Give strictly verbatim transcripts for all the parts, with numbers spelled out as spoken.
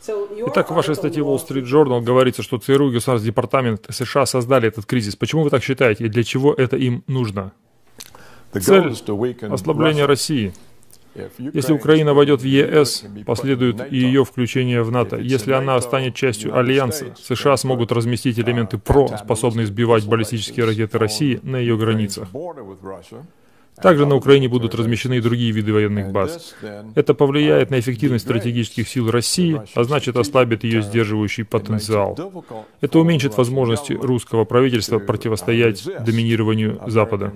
Итак, в вашей статье Wall Street Journal говорится, что ЦРУ и Государственный департамент США создали этот кризис. Почему вы так считаете и для чего это им нужно? Цель – ослабление России. Если Украина войдет в ЕС, последует и ее включение в НАТО. Если она станет частью Альянса, США смогут разместить элементы ПРО, способные сбивать баллистические ракеты России на ее границах. Также на Украине будут размещены и другие виды военных баз. Это повлияет на эффективность стратегических сил России, а значит ослабит ее сдерживающий потенциал. Это уменьшит возможности русского правительства противостоять доминированию Запада.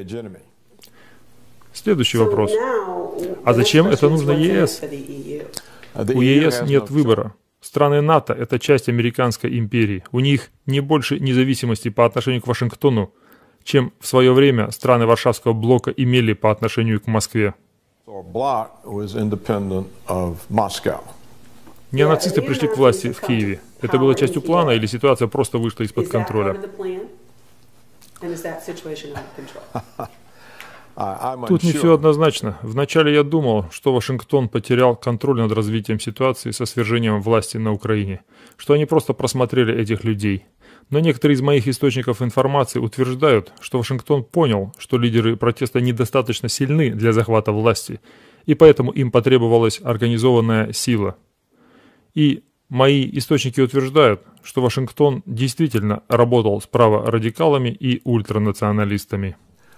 Следующий вопрос. А зачем это нужно ЕС? У ЕС нет выбора. Страны НАТО — это часть американской империи. У них не больше независимости по отношению к Вашингтону, чем в свое время страны Варшавского блока имели по отношению к Москве. Неонацисты пришли к власти в Киеве. Это было частью плана или ситуация просто вышла из-под контроля? Тут не все однозначно. Вначале я думал, что Вашингтон потерял контроль над развитием ситуации со свержением власти на Украине, что они просто просмотрели этих людей. Но некоторые из моих источников информации утверждают, что Вашингтон понял, что лидеры протеста недостаточно сильны для захвата власти, и поэтому им потребовалась организованная сила. И мои источники утверждают, что Вашингтон действительно работал с праворадикалами и ультранационалистами.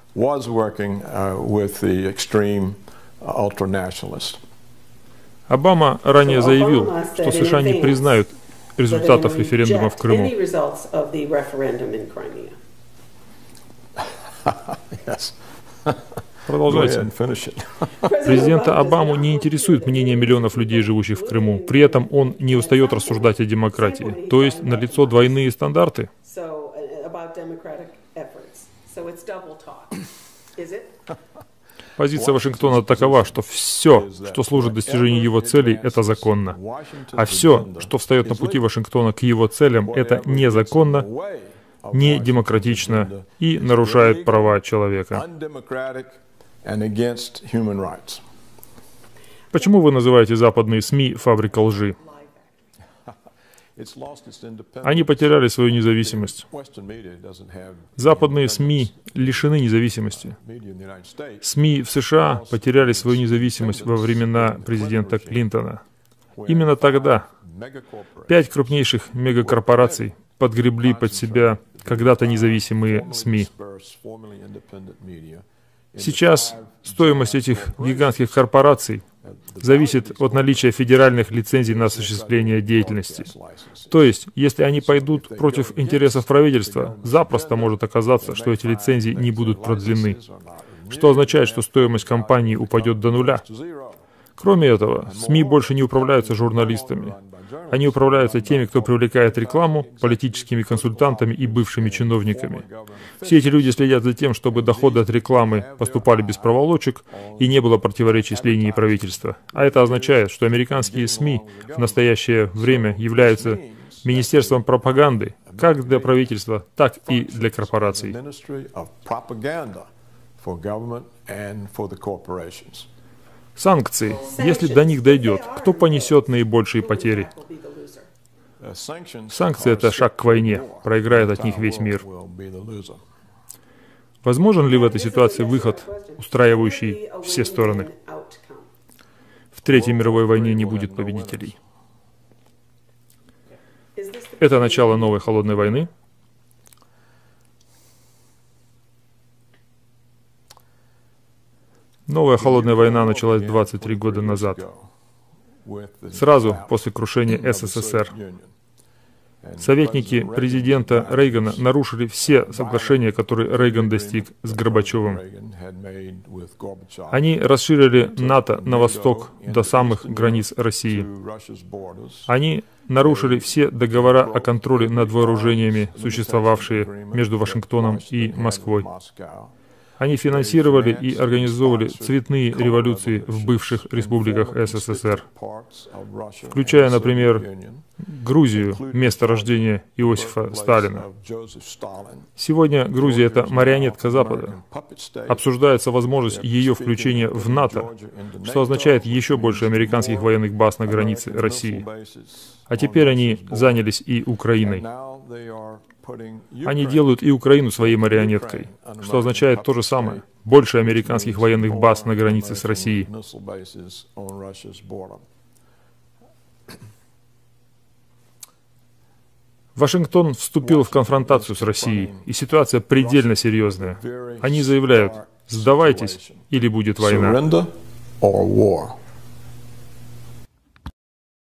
Обама ранее заявил, что США не признают результатов референдума в Крыму. Продолжайте. Президента Обаму не интересует мнение миллионов людей, живущих в Крыму. При этом он не устает рассуждать о демократии. То есть налицо двойные стандарты. Позиция Вашингтона такова, что все, что служит достижению его целей, это законно. А все, что встает на пути Вашингтона к его целям, это незаконно, недемократично и нарушает права человека. Почему вы называете западные СМИ фабрикой лжи? Они потеряли свою независимость. Западные СМИ лишены независимости. СМИ в США потеряли свою независимость во времена президента Клинтона. Именно тогда пять крупнейших мегакорпораций подгребли под себя когда-то независимые СМИ. Сейчас стоимость этих гигантских корпораций зависит от наличия федеральных лицензий на осуществление деятельности. То есть, если они пойдут против интересов правительства, запросто может оказаться, что эти лицензии не будут продлены, что означает, что стоимость компании упадет до нуля. Кроме этого, СМИ больше не управляются журналистами. Они управляются теми, кто привлекает рекламу, политическими консультантами и бывшими чиновниками. Все эти люди следят за тем, чтобы доходы от рекламы поступали без проволочек и не было противоречий с линией правительства. А это означает, что американские СМИ в настоящее время являются министерством пропаганды как для правительства, так и для корпораций. Санкции. Если до них дойдет, кто понесет наибольшие потери? Санкции — это шаг к войне. Проиграет от них весь мир. Возможен ли в этой ситуации выход, устраивающий все стороны? В Третьей мировой войне не будет победителей. Это начало новой холодной войны. Новая холодная война началась двадцать три года назад, сразу после крушения СССР. Советники президента Рейгана нарушили все соглашения, которые Рейган достиг с Горбачевым. Они расширили НАТО на восток до самых границ России. Они нарушили все договора о контроле над вооружениями, существовавшие между Вашингтоном и Москвой. Они финансировали и организовывали цветные революции в бывших республиках СССР, включая, например, Грузию, место рождения Иосифа Сталина. Сегодня Грузия — это марионетка Запада. Обсуждается возможность ее включения в НАТО, что означает еще больше американских военных баз на границе России. А теперь они занялись и Украиной. Они делают и Украину своей марионеткой, что означает то же самое. Больше американских военных баз на границе с Россией. Вашингтон вступил в конфронтацию с Россией, и ситуация предельно серьезная. Они заявляют: «Сдавайтесь, или будет война».